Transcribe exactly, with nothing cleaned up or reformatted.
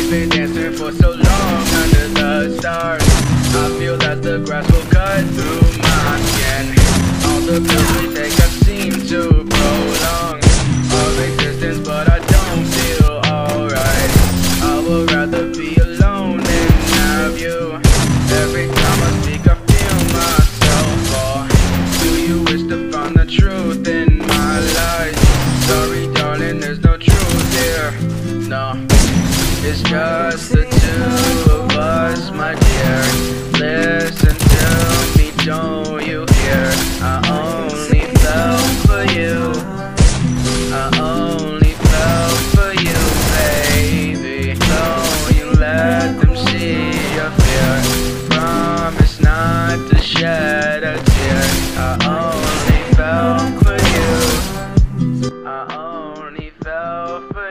We've been dancing for so long under the stars. I feel that the grass will cut through my skin. All the pills we take have seemed to prolong our existence, but I don't feel alright. I would rather be alone than have you. Every time I speak I feel myself fall. Do you wish to find the truth in my lies? Sorry darling, there's no truth here. No, it's just the two of us, my dear. Listen to me, don't you hear? I only fell for you. I only fell for you, baby. Don't you let them see your fear. Promise not to shed a tear. I only fell for you. I only fell for you.